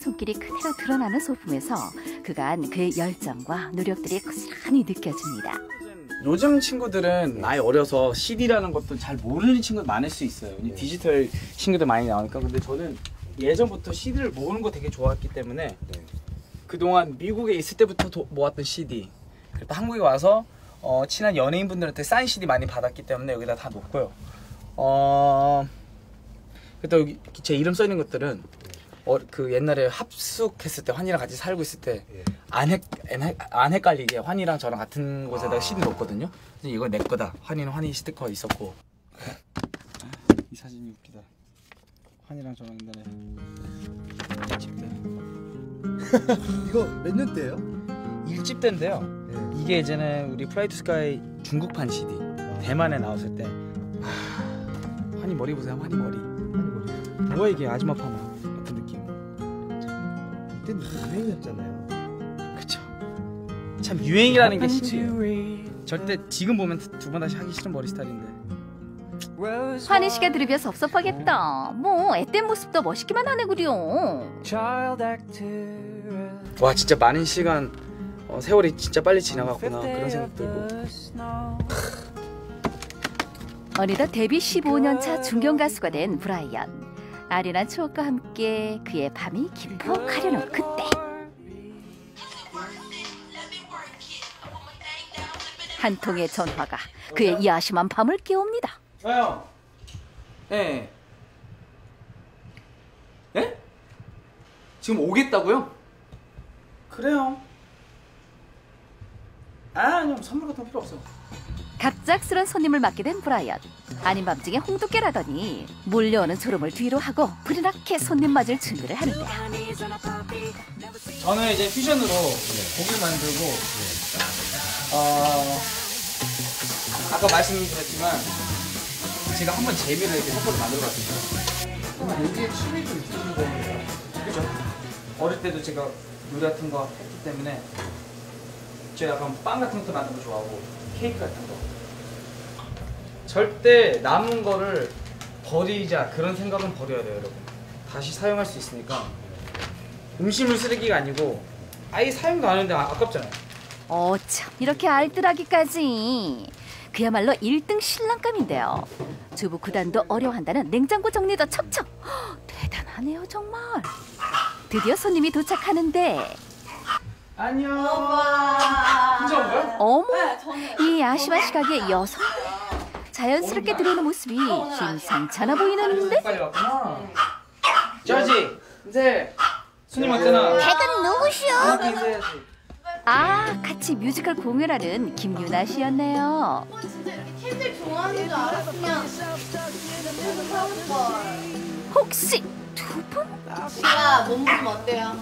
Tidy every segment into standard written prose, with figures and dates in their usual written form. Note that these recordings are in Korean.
손길이 그대로 드러나는 소품에서 그간 그의 열정과 노력들이 고스란히 느껴집니다. 요즘 친구들은 나이 어려서 CD라는 것도 잘 모르는 친구들 많을 수 있어요. 디지털 친구들 많이 나오니까. 근데 저는 예전부터 CD를 모으는 거 되게 좋아했기 때문에 그동안 미국에 있을 때부터 모았던 CD, 그리고 한국에 와서 친한 연예인분들한테 사인 CD 많이 받았기 때문에 여기다 다 놓고요. 또 여기 제 이름 써있는 것들은 그 옛날에 합숙했을 때 환희랑 같이 살고 있을 때 안 헷갈리게 환희랑 저랑 같은 곳에다가 CD 넣었거든요. 이거 내 거다. 환희는 환희 스티커 있었고. 이 사진이 웃기다. 환희랑 저랑 옛날에 1집 때. 이거 몇 년대예요? 1집 때인데요. 네. 이게 예전에 우리 프라이 투 스카이 중국판 CD 대만에 나왔을 때 환희 머리 보세요. 환희 머리. 뭐야 이게 아줌마 파마 같은 느낌. 그때 무슨 유행이었잖아요. 그쵸. 참 유행이라는 게 신기해요. 절대 지금 보면 두 번 다시 하기 싫은 머리 스타일인데. 환희 씨가 들으며 섭섭하겠다. 뭐 앳된 모습도 멋있기만 하네 그려. 와 진짜 많은 시간 세월이 진짜 빨리 지나갔구나 그런 생각 들고. 어느덧 데뷔 15년 차 중견 가수가 된 브라이언. 아련한 추억과 함께 그의 밤이 깊어 가려는 그때 한 통의 전화가 그의 야심한 밤을 깨웁니다. 저요. 네. 네? 지금 오겠다고요? 그래요. 아니요 선물 같은 거 필요 없어. 갑작스런 손님을 맡게 된 브라이언. 아닌 밤중에 홍두깨라더니 몰려오는 졸음을 뒤로 하고 불이나게 손님 맞을 준비를 하는데요. 저는 이제 퓨전으로 고기를 만들고 아까 말씀드렸지만 제가 한번 재미를 이렇게 섞어서 만들어봤습니다. 여기에 취미 좀 있으신 거예요? 그죠? 어릴 때도 제가 요리 같은 거 했기 때문에 제가 약간 빵 같은 것도 만드는 거 좋아하고 케이크 같은 거. 절대 남은 거를 버리자 그런 생각은 버려야 돼요 여러분. 다시 사용할 수 있으니까. 음식물 쓰레기가 아니고 아예 사용도 안 했는데 아깝잖아요. 참 이렇게 알뜰하기까지. 그야말로 1등 신랑감인데요. 주부 9단도 어려워한다는 냉장고 정리도 척척. 대단하네요 정말. 드디어 손님이 도착하는데 안녕. 오빠. 혼자 온 거야? 어머, 이 야심한 시각에 여성 자연스럽게 들어오는 모습이 심상찮아 보이는데? 빨리 왔구나. 저지 이제 손님 왔잖아. 대건 누구시오? 인사해야지. 같이 뮤지컬 공연하는 김유나 씨였네요. 오빠 진짜 이렇게 캔들 좋아하는 줄 알았으면 계속 사올걸. 혹시 두 분? 씨가 몸 좀 어때요?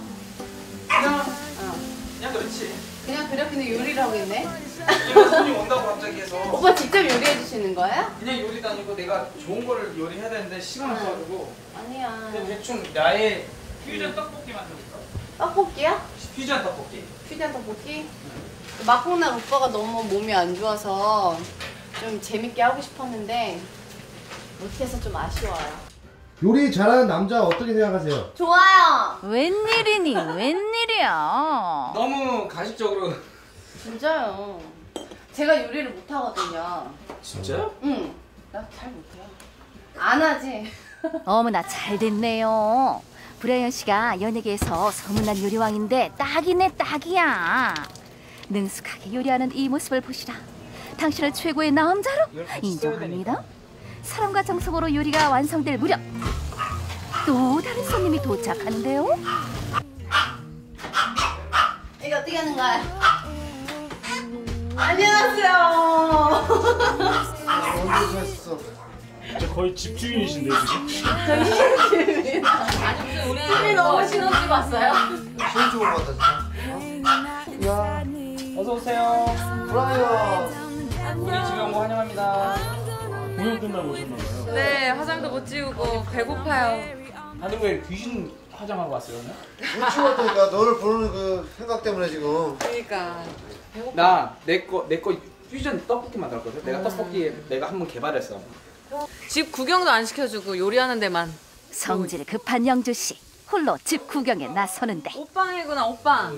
그냥 그렇지. 그냥 그렇게 요리를 하고 있네? 이거 손님 온다고 갑자기 해서 오빠 직접 요리해 주시는 거예요? 그냥 요리도 아니고 내가 좋은 거를 요리해야 되는데 시간 없어가지고 아니야. 그냥 대충 나의 퓨전 떡볶이 만들었어. 떡볶이야? 퓨전 떡볶이. 퓨전 떡볶이? 막국날 오빠가 너무 몸이 안 좋아서 좀 재밌게 하고 싶었는데 못해서 좀 아쉬워요. 요리 잘하는 남자 어떻게 생각하세요? 좋아요! 웬일이니 웬일이야. 너무 가식적으로. 진짜요. 제가 요리를 못하거든요. 진짜요? 응. 나 잘 못해요. 안 하지. 어머나 잘 됐네요. 브라이언 씨가 연예계에서 소문난 요리왕인데 딱이네 딱이야. 능숙하게 요리하는 이 모습을 보시라. 당신을 최고의 남자로 인정합니다. 사랑과 정성으로 요리가 완성될 무렵 또 다른 손님이 도착하는데요. 이거 어떻게 하는 거야? 안녕하세요. 언제 했어? 진짜 거의 집주인이신데 지금? 아니 무슨 우리 팀이 너무 신혼집 왔어요? 신혼집으로 왔다 진짜. 야, 어서 오세요. 브라이언. 우리 집에 온 거 환영합니다. 공연 끝나고 오셨나봐요. 네, 화장도 못 지우고 배고파요. 다들 왜 귀신 화장하고 왔어요 오늘? 일찍 왔다니까 너를 보는 그 생각 때문에 지금. 그러니까 배고파. 나 내 거 퓨전 떡볶이 만들었거든. 내가 떡볶이 내가 한번 개발했어. 집 구경도 안 시켜주고 요리하는 데만. 성질이 급한 영주 씨. 홀로 집 구경에 나서는데 오빵이구나 오빵.